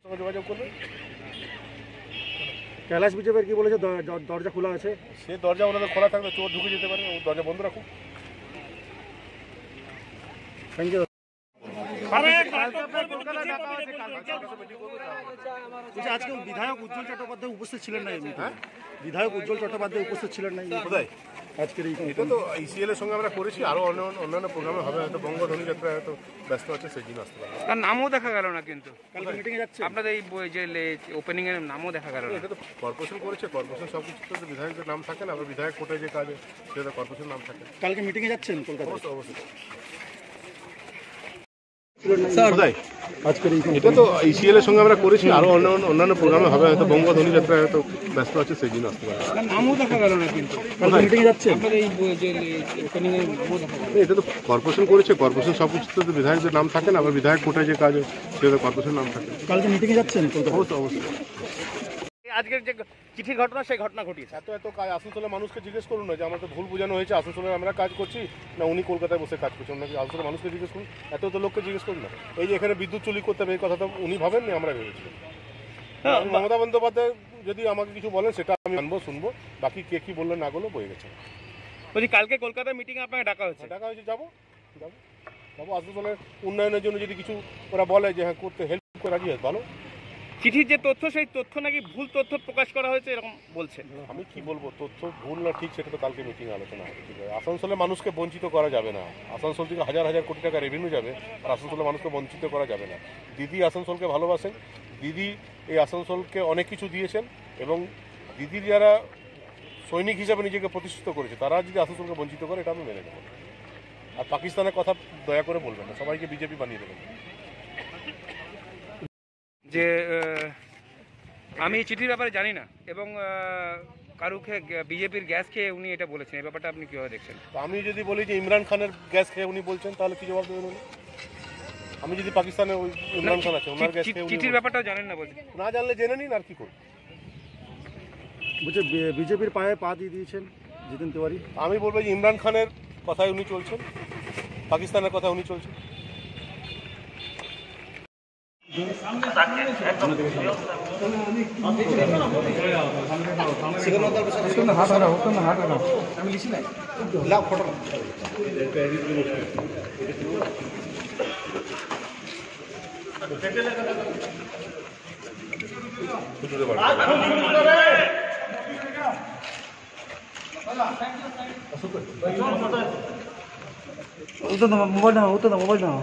যোগাযোগ করবে। कैलाश विजय কি বলেছে দরজা খোলা আছে? সে দরজা ওনাদের খোলা থাকবে, চোর ঢুকে যেতে পারে, ও দরজা বন্ধ রাখুন। Thank you. আজকে বিধায়ক উজ্জ্বল চট্টোপাধ্যায় উপস্থিত ছিলেন না, বিধায়ক উজ্জ্বল চট্টোপাধ্যায় উপস্থিত ছিলেন না কোথায়? আজকের এই এটা তো ইসিএল এর সঙ্গে আমরা করেছি, আরো অন্যান্য প্রোগ্রামে হবে, হয়তো বঙ্গধনী যাত্রা হয়তো ব্যস্ত আছে, সেই জন্য আসতে পারে। তার নামও দেখা গেল না, কিন্তু কালকে মিটিং এ যাচ্ছে আপনাদের এই যে ওপেনিং এর নামও দেখা গেল না। এটা তো কর্পোরেশন করেছে, কর্পোরেশন সব কিছু তো বিধায়কের নাম থাকে না, আবার বিধায়ক কোর্টে যে কাজে সেটা কর্পোরেশন নাম থাকে। কালকে মিটিং এ যাচ্ছেন কলকাতা? অবশ্যই। কোথায় আজকের এই এটা তো ইসিএল এর সঙ্গে আমরা করেছি, আরো অন্যান্য প্রোগ্রামে হবে, হয়তো বঙ্গধনী যাত্রা হয়তো ব্যস্ত আছে, সেই জন্য আসতে পারে। তার নামও দেখা গেল না, কিন্তু কালকে মিটিং এ যাচ্ছেন? আপনাদের এই যে ওপেনিং এর নামও দেখা গেল না। এটা তো কর্পোরেশন করেছে, কর্পোরেশন সব কিছু তো বিধায়কের নাম থাকে না, আবার বিধায়ক কোর্টে যে কাজে সেটা কর্পোরেশন নাম থাকে। কালকে মিটিং এ যাচ্ছেন কলকাতা? অবশ্যই। আজকের যে চিঠির ঘটনা, সেই ঘটনা ঘটিয়েছে। এত কাজ আসানসোলের মানুষকে জিজ্ঞেস করুন না যে আমার তো ভুল বোঝানো হয়েছে, আসানসোলে আমরা কাজ করছি না উনি কলকাতায় বসে কাজ করছেন, নাকি আসানসোলের মানুষকে জিজ্ঞেস করুন, এত লোককে জিজ্ঞেস করুন না। এই যে এখানে বিদ্যুৎ চুরি করতে হবে, এই কথা তো উনি ভাবেননি, আমরা ভেবেছি। মমতা বন্দ্যোপাধ্যায় যদি আমাকে কিছু বলেন সেটা আমি আনবো, শুনবো, বাকি কে কি বললেন না বললো বয়ে গেছে। বলছি কালকে কলকাতায় মিটিং এ আপনাকে ডাকা হয়েছে? টাকা হয়েছে, যাবো আসানসোলের উন্নয়নের জন্য যদি কিছু ওরা বলে যে হ্যাঁ করতে হেল্প করে রাজি হয়, ভালো। চিঠির যে তথ্য, সেই তথ্য নাকি ভুল তথ্য প্রকাশ করা হয়েছে, এরকম বলছে। আমি কি বলবো, তথ্য ভুল না ঠিক সেটা তো কালকে মিটিংয়ে আলোচনা হবে। ঠিক আছে, আসানসোলের মানুষকে বঞ্চিত করা যাবে না, আসানসোল থেকে হাজার হাজার কোটি টাকা রেভিনিউ যাবে, আর আসানসোলের মানুষকে বঞ্চিত করা যাবে না। দিদি আসানসোলকে ভালোবাসেন, দিদি এই আসানসোলকে অনেক কিছু দিয়েছেন, এবং দিদির যারা সৈনিক হিসাবে নিজেকে প্রতিষ্ঠিত করেছে তারা যদি আসানসোলকে বঞ্চিত করে, এটা আমি মেনে নেব। আর পাকিস্তানের কথা দয়া করে বলবেন না, সবাইকে বিজেপি বানিয়ে দেবেন। যে আমি এই চিঠির ব্যাপারে জানি না, এবং কারুকে বিজেপির গ্যাস খেয়ে উনি এটা বলেছেন, এই ব্যাপারটা আপনি কীভাবে দেখছেন? তো আমি যদি বলি যে ইমরান খানের গ্যাস খেয়ে উনি বলছেন, তাহলে কি জবাব দেবেন উনি? আমি যদি পাকিস্তানে ওই ইমরান খান আছে ওনার গ্যাস খেয়ে চিঠির ব্যাপারটাও জানেন না বলছেন? না জানলে জেনে নিন, আর কি করুন। বলছে বিজেপির পায়ে পা দিয়ে দিয়েছেন জিতেন তিওয়ারি। আমি বলবো যে ইমরান খানের কথায় উনি চলছেন, পাকিস্তানের কথা উনি চলছেন। মোবাইল নাও, মোবাইল নাও।